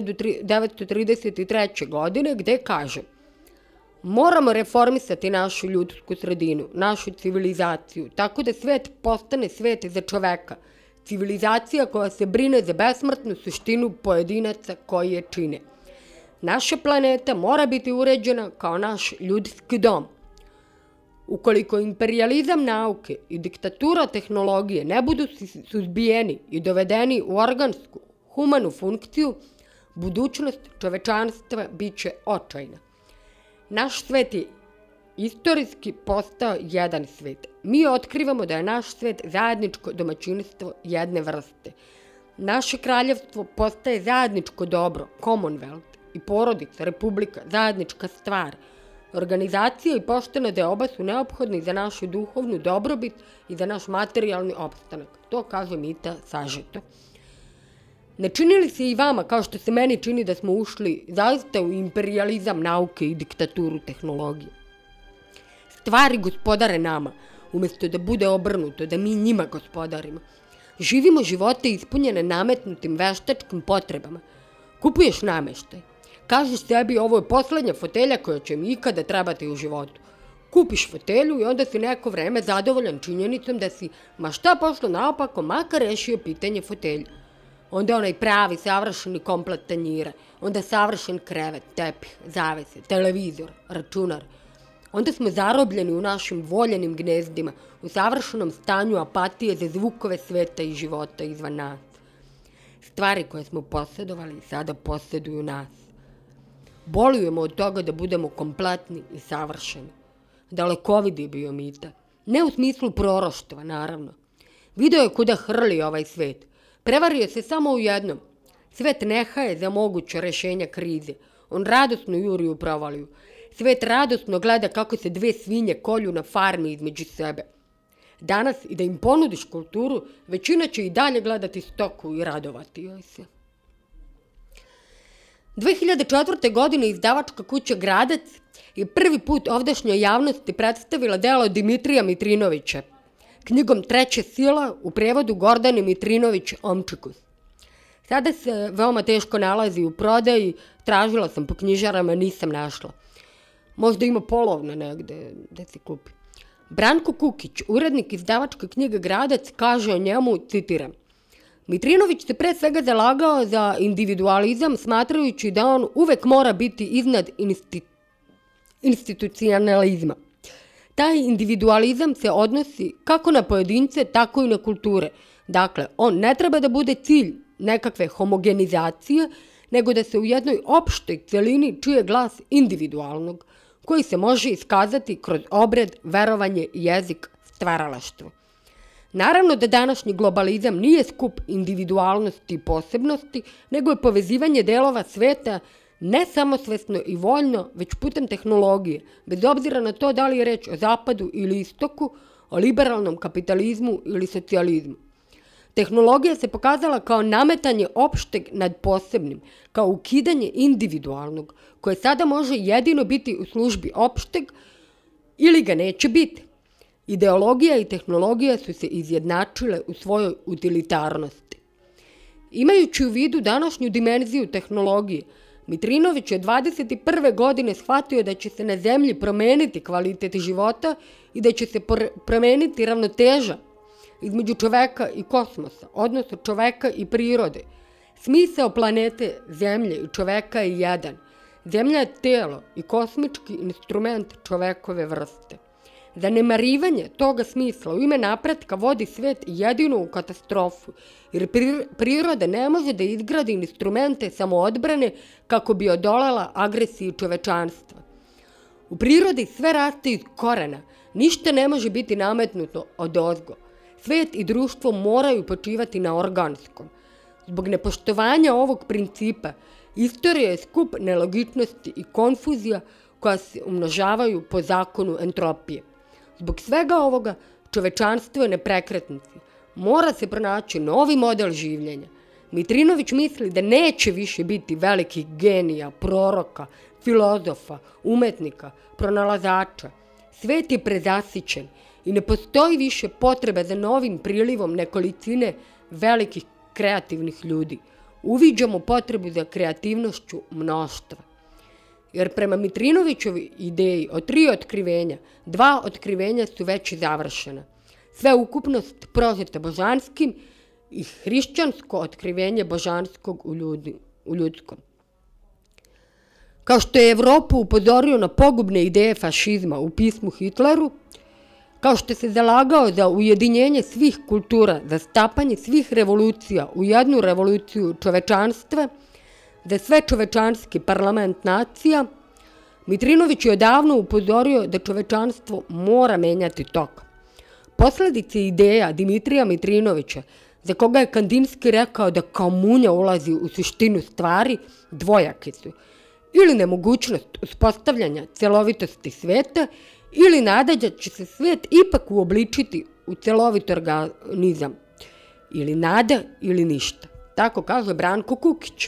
[SPEAKER 2] 1933. godine, gde kaže: moramo reformisati našu ljudsku sredinu, našu civilizaciju, tako da svet postane svet za čoveka, civilizacija koja se brine za besmrtnu suštinu pojedinaca koji je čine. Naša planeta mora biti uređena kao naš ljudski dom. Ukoliko imperijalizam nauke i diktatura tehnologije ne budu suzbijeni i dovedeni u organsku, humanu funkciju, budućnost čovečanstva bit će očajna. Naš svet je istorijski postao jedan svet. Mi otkrivamo da je naš svet zajedničko domaćinstvo jedne vrste. Naše kraljevstvo postaje zajedničko dobro, Commonwealth, i porodica, republika, zajednička stvar. Organizacija i poštena deoba su neophodni za našu duhovnu dobrobit i za naš materijalni opstanak. To kaže Mita sažeto. Ne čini li se i vama, kao što se meni čini, da smo ušli zaista u imperijalizam nauke i diktaturu tehnologije? Stvari gospodare nama, umjesto da bude obrnuto, da mi njima gospodarimo. Živimo živote ispunjene nametnutim veštačkim potrebama. Kupuješ nameštaj. Kažeš sebi, ovo je poslednja fotelja koja će mi ikada trebati u životu. Kupiš fotelju i onda si neko vreme zadovoljan činjenicom da si, ma šta pošlo naopako, makar rešio pitanje fotelja. Onda onaj pravi, savršeni komplet tanjira, onda savršen krevet, tepih, zavese, televizor, računar. Onda smo zarobljeni u našim voljenim gnezdima, u savršenom stanju apatije za zvukove sveta i života izvan nas. Stvari koje smo posjedovali sada posjeduju nas. Bolujemo od toga da budemo kompletni i savršeni. Dalekovidi je bio Mita. Ne u smislu proroštva, naravno. Video je kuda hrli ovaj svet. Prevario se samo u jednom. Svet ne haje za moguće rešenja krize. On radosno juri u provaliju. Svet radosno gleda kako se dve svinje kolju na farmi između sebe. Danas, i da im ponudiš kulturu, većina će i dalje gledati stoku i radovati joj se. 2004. godine izdavačka kuća Gradac je prvi put ovdašnjoj javnosti predstavila delo Dimitrija Mitrinovića, knjigom Treća sila u prevodu Gordane Mitrinović Omčikus. Sada se veoma teško nalazi u prodaji, tražila sam po knjižarama, nisam našla. Možda ima polovna negde da se kupi. Branko Kukić, urednik izdavačke knjige Gradac, kaže o njemu, citiram: Mitrinović se pre svega zalagao za individualizam, smatrajući da on uvek mora biti iznad institucionalizma. Taj individualizam se odnosi kako na pojedince, tako i na kulture. Dakle, on ne treba da bude cilj nekakve homogenizacije, nego da se u jednoj opštoj celini čuje glas individualnog, koji se može iskazati kroz obred, verovanje, jezik, stvaralaštvo. Naravno da današnji globalizam nije skup individualnosti i posebnosti, nego je povezivanje delova sveta ne samosvesno i voljno, već putem tehnologije, bez obzira na to da li je reč o zapadu ili istoku, o liberalnom kapitalizmu ili socijalizmu. Tehnologija se pokazala kao nametanje opšteg nad posebnim, kao ukidanje individualnog, koje sada može jedino biti u službi opšteg ili ga neće biti. Ideologija i tehnologija su se izjednačile u svojoj utilitarnosti. Imajući u vidu današnju dimenziju tehnologije, Mitrinović je 21. godine shvatio da će se na zemlji promeniti kvalitet života i da će se promeniti ravnoteža između čoveka i kosmosa, odnosno čoveka i prirode. Smisao planete Zemlje i čoveka je jedan. Zemlja je telo i kosmički instrument čovekove vrste. Zanemarivanje toga smisla u ime napretka vodi svet jedino u katastrofu, jer priroda ne može da izgradi instrumente samoodbrane kako bi odolela agresiji čovečanstva. U prirodi sve raste iz korena, ništa ne može biti nametnuto odozgo. Svet i društvo moraju počivati na organskom. Zbog nepoštovanja ovog principa, istorija je skup nelogičnosti i konfuzija koja se umnožavaju po zakonu entropije. Zbog svega ovoga, čovečanstvo je na prekretnici. Mora se pronaći novi model življenja. Mitrinović misli da neće više biti velikih genija, proroka, filozofa, umetnika, pronalazača. Svet je prezasićen i ne postoji više potreba za novim prilivom nekolicine velikih kreativnih ljudi. Uviđamo potrebu za kreativnošću mnoštva. Jer prema Mitrinovićovoj ideji od 3 otkrivenja, 2 otkrivenja su već završena. Sve ukupnost prožeta božanskim i hrišćansko otkrivenje božanskog u ljudskom. Kao što je Evropu upozorio na pogubne ideje fašizma u pismu Hitleru, kao što se zalagao za ujedinjenje svih kultura, za stapanje svih revolucija u jednu revoluciju čovečanstva, za sve čovečanski parlament nacija, Mitrinović je odavno upozorio da čovečanstvo mora menjati tok. Posledice ideja Dimitrija Mitrinovića, za koga je Kandinski rekao da kao munja ulazi u suštinu stvari, dvojake su. Ili nemogućnost uspostavljanja celovitosti sveta, ili nada da će se svet ipak uobličiti u celovit organizam. Ili nada, ili ništa. Tako kaže Branko Kukić.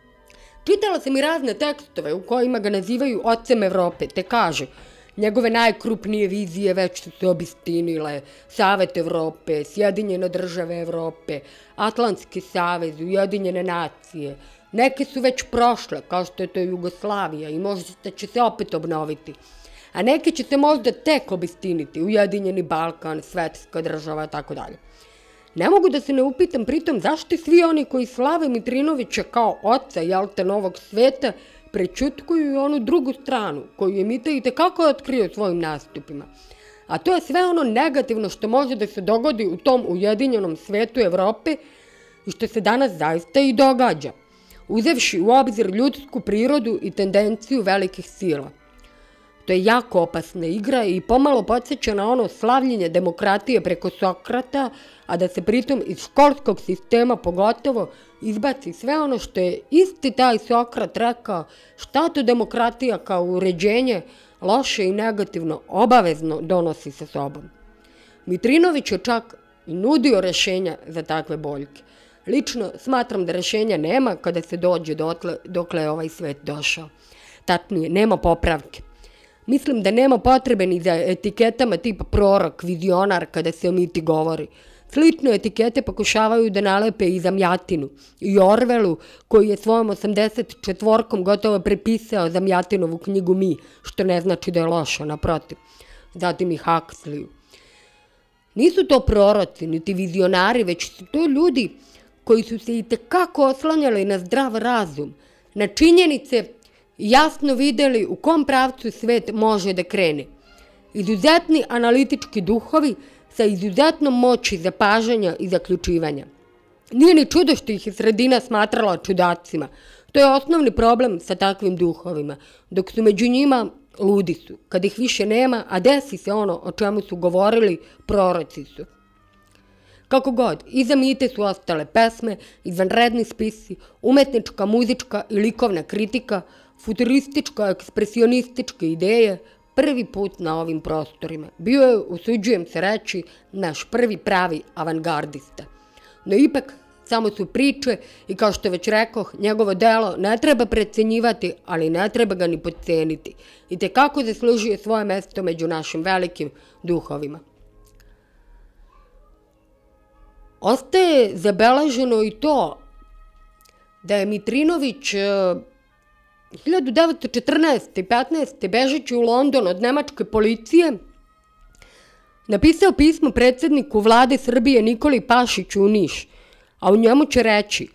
[SPEAKER 2] Čitala sam i razne tekstove u kojima ga nazivaju ocem Evrope, te kaže njegove najkrupnije vizije već su se obistinile, Savet Evrope, Sjedinjene države Evrope, Atlantski savez, Ujedinjene nacije. Neke su već prošle, kao što je to Jugoslavija, i možda će se opet obnoviti. A neke će se možda tek obistiniti, Ujedinjeni Balkan, svetska država, tako dalje. Ne mogu da se ne upitam pritom zašto svi oni koji slave Mitrinovića kao oca, novog sveta, prećutkuju i onu drugu stranu, koju je Mita i tekako otkrio svojim nastupima. A to je sve ono negativno što može da se dogodi u tom ujedinjenom svetu Evrope i što se danas zaista i događa, uzevši u obzir ljudsku prirodu i tendenciju velikih sila. To je jako opasna igra i pomalo podsjeća na ono slavljenje demokratije preko Sokrata, a da se pritom iz školskog sistema pogotovo izbaci sve ono što je isti taj Sokrat rekao, šta to demokratija kao uređenje loše i negativno obavezno donosi sa sobom. Mitrinović je čak i nudio rešenja za takve boljke. Lično smatram da rešenja nema kada se dođe dokle je ovaj svet došao. Tačnije, nema popravke. Mislim da nema potrebe ni za etiketama tipa prorok, vizionar kada se o Miti govori. Slične etikete pokušavaju da nalepe i Zamjatinu i Orwellu, koji je svojom 84-kom gotovo prepisao Zamjatinovu knjigu Mi, što ne znači da je loša, naprotiv. Zatim i Huxleyu. Nisu to proroci, niti vizionari, već su to ljudi koji su se i tekako oslanjali na zdrav razum, na činjenice jasno videli u kom pravcu svet može da krene. Izuzetni analitički duhovi sa izuzetnom moći zapažanja i zaključivanja. Nije ni čudo što ih je sredina smatrala čudacima. To je osnovni problem sa takvim duhovima, dok su među njima ludi su. Kad ih više nema, a desi se ono o čemu su govorili, proroci su. Kako god, iza Mite su ostale pesme, izvanredni spisi, umetnička, muzička i likovna kritika, futurističko-ekspresionističke ideje, prvi put na ovim prostorima. Bio je, usuđujem se reći, naš prvi pravi avangardista. No ipak, samo su priče i kao što već rekoh, njegovo delo ne treba precenjivati, ali ne treba ga ni podceniti. I tekako zaslužuje svoje mesto među našim velikim duhovima. Ostaje zabeleženo i to da je Mitrinović 1914. i 15. bežeći u London od nemačke policije napisao pismo predsjedniku vlade Srbije Nikoli Pašiću u Niš, a u njemu će reći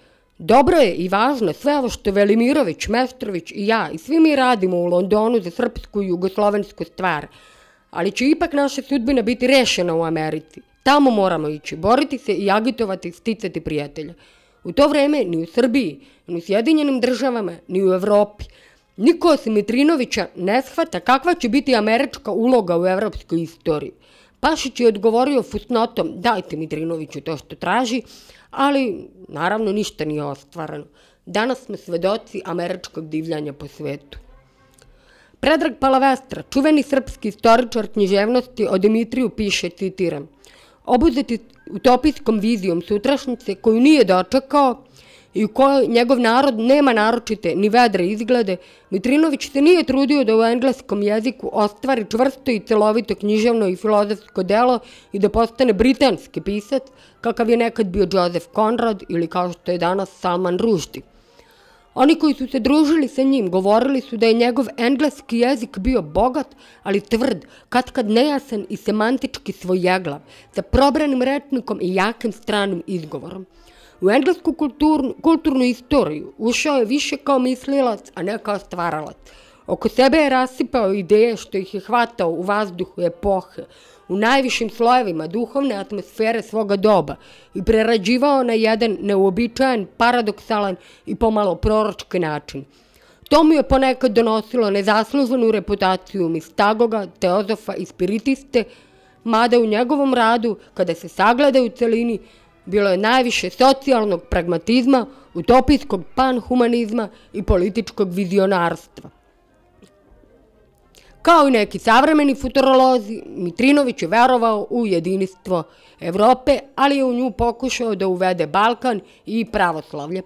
[SPEAKER 2] Dobro je i važno sve ovo što Velimirović, Meštrović i ja i svi mi radimo u Londonu za srpsku i jugoslovensku stvar, ali će ipak naša sudbina biti rešena u Americi. Tamo moramo ići, boriti se i agitovati, sticati prijatelja. U to vreme ni u Srbiji, ni u Sjedinjenim državama, ni u Evropi niko osim Mitrinovića ne shvata kakva će biti američka uloga u evropskoj istoriji. Pašić je odgovorio fusnotom: dajte Mitrinoviću to što traži, ali naravno ništa nije ostvareno. Danas smo svedoci američkog divljanja po svetu. Predrag Palavestra, čuveni srpski istoričar književnosti, o Dimitriju piše, citiram: obuzeti utopijskom vizijom sutrašnjice koju nije dočekao i u kojoj njegov narod nema naročite ni vedre izglede, Mitrinović se nije trudio da u engleskom jeziku ostvari čvrsto i celovito književno i filozofsko delo i da postane britanski pisac, kakav je nekad bio Joseph Conrad ili kao što je danas Salman Rushdie. Oni koji su se družili sa njim govorili su da je njegov engleski jezik bio bogat, ali tvrd, katkad nejasan i semantički svojeglav, sa probranim rečnikom i jakim stranim izgovorom. U englesku kulturnu istoriju ušao je više kao mislilac, a ne kao stvaralac. Oko sebe je rasipao ideje što ih je hvatao u vazduhu epohe, u najvišim slojevima duhovne atmosfere svoga doba i prerađivao na jedan neuobičajan, paradoksalan i pomalo proročki način. To mu je ponekad donosilo nezasluženu reputaciju mistagoga, teozofa i spiritiste, mada u njegovom radu, kada se sagleda u celini, bilo je najviše socijalnog pragmatizma, utopijskog panhumanizma i političkog vizionarstva. Kao i neki savremeni futurolozi, Mitrinović je verovao u jedinstvo Evrope, ali je u nju pokušao da uvede Balkan i pravoslavlje.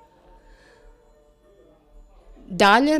[SPEAKER 2] Dalje,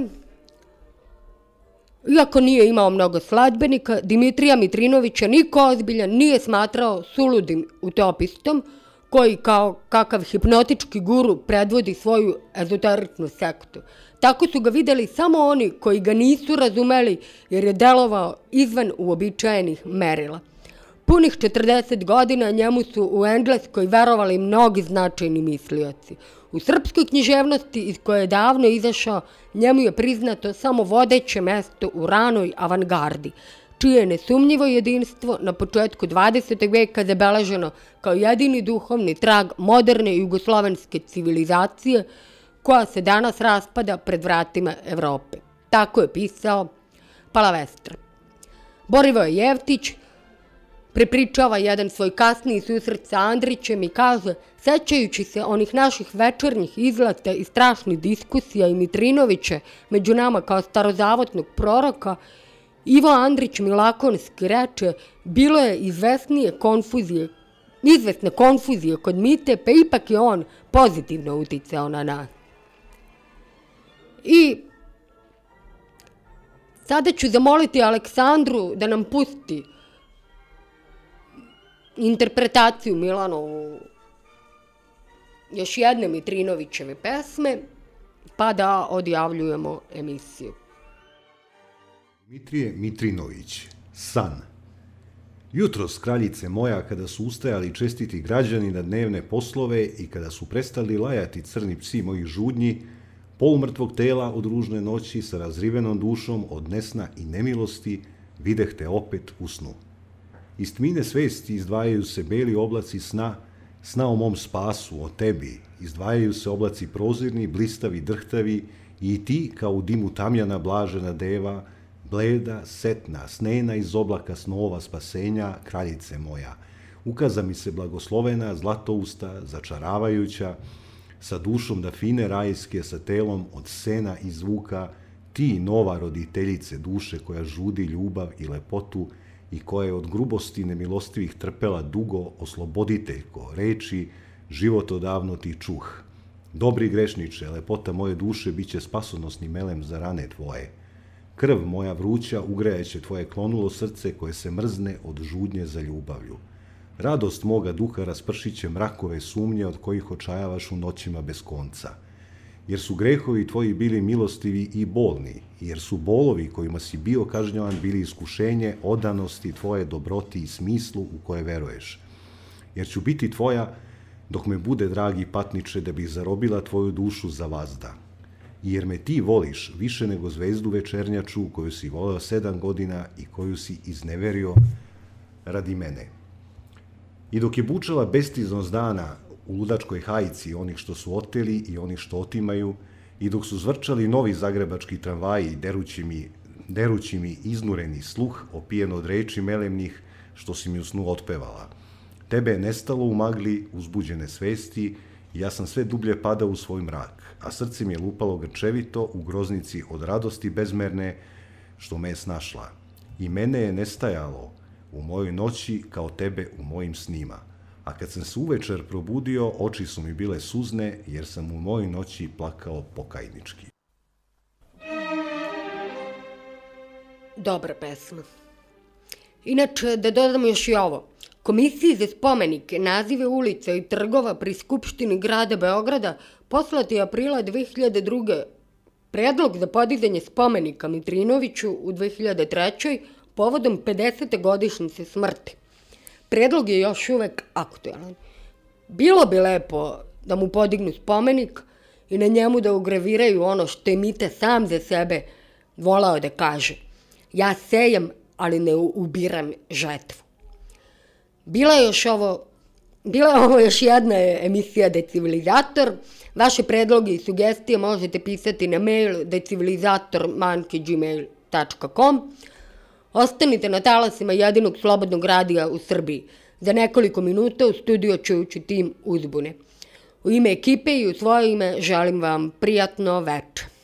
[SPEAKER 2] iako nije imao mnogo sledbenika, Dimitrija Mitrinovića niko ozbiljan nije smatrao suludim utopistom, koji kao kakav hipnotički guru predvodi svoju ezoteričnu sektu. Tako su ga videli samo oni koji ga nisu razumeli jer je delovao izvan uobičajenih merila. Punih 40 godina njemu su u Engleskoj verovali mnogi značajni mislioci. U srpskoj književnosti iz koje je davno izašao, njemu je priznato samo vodeće mesto u ranoj avangardi, čije je nesumnjivo jedinstvo na početku 20. veka zabeleženo kao jedini duhovni trag moderne jugoslovenske civilizacije koja se danas raspada pred vratima Evrope. Tako je pisao Palavestra. Borivoje Jevtić prepričava jedan svoj kasniji susret sa Andrićem i kaže: sećajući se onih naših večernjih izleta i strašnih diskusija i Mitrinovića među nama kao starozavodnog proroka, Ivo Andrić mi lakonski reče: bilo je izvesne konfuzije kod Mite, pa ipak je on pozitivno uticao na nas. I sada ću zamoliti Aleksandru da nam pusti interpretaciju Milanovu još jedne Mitrinovićeve pesme, pa da odjavljujemo emisiju.
[SPEAKER 4] Dimitrije Mitrinović, San. Jutros, kraljice moja, kada su ustajali čestiti građani na dnevne poslove i kada su prestali lajati crni psi mojih žudnji, polumrtvog tela od ružne noći sa razrivenom dušom od nesna i nemilosti, videh te opet u snu. Iz tmine svesti izdvajaju se beli oblaci sna, sna o mom spasu, o tebi, izdvajaju se oblaci prozirni, blistavi, drhtavi i ti kao u dimu tamjana blažena deva, bleda, setna, snena iz oblaka snova spasenja, kraljice moja. Ukaza mi se blagoslovena, zlatousta, začaravajuća, sa dušom da fine rajske, sa telom od sena i zvuka, ti nova roditeljice duše koja žudi ljubav i lepotu i koja je od grubosti nemilostivih trpela dugo, osloboditeljko, reči, život odavno ti čuh. Dobri grešniče, lepota moje duše biće spasonosni melem za rane tvoje. Krv moja vruća ugrejaće tvoje klonulo srce koje se mrzne od žudnje za ljubavlju. Radost moga duha raspršit će mrakove sumnje od kojih očajavaš u noćima bez konca. Jer su grehovi tvoji bili milostivi i bolni, jer su bolovi kojima si bio kažnjavan bili iskušenje odanosti tvoje dobroti i smislu u koje veruješ. Jer ću biti tvoja dok me bude, dragi patniče, da bih zarobila tvoju dušu za vazda. Jer me ti voliš više nego zvezdu večernjaču koju si voleo 7 godina i koju si izneverio radi mene. I dok je bučala bestiznost dana u ludačkoj hajici onih što su oteli i onih što otimaju, i dok su zvrčali novi zagrebački tramvaji derući mi iznureni sluh opijen od reči melemnih što si mi u snu otpevala. Tebe je nestalo u magli uzbuđene svesti i ja sam sve dublje padao u svoj mrak, a srce mi je lupalo grčevito u groznici od radosti bezmerne što me je snašla. I mene je nestajalo u mojoj noći kao tebe u mojim snima. A kad sam se uvečer probudio, oči su mi bile suzne, jer sam u mojoj noći plakao pokajnički.
[SPEAKER 2] Dobra pesma. Inače, da dodamo još i ovo. Komisiji za spomenike, nazive ulica i trgova pri Skupštini grada Beograda poslati aprila 2002. predlog za podizanje spomenika Mitrinoviću u 2003. povodom 50. godišnjice smrti. Predlog je još uvek aktualan. Bilo bi lepo da mu podignu spomenik i na njemu da ugraviraju ono što je Mita sam za sebe volao da kaže. Ja sejem, ali ne ubiram žetvu. Bila je ovo još jedna emisija Decivilizator. Vaše predloge i sugestije možete pisati na mail decivilizator@gmail.com. Ostanite na talasima jedinog slobodnog radija u Srbiji. Za nekoliko minuta u studio će ući tim Uzbune. U ime ekipe i u svoje ime želim vam prijatno veče.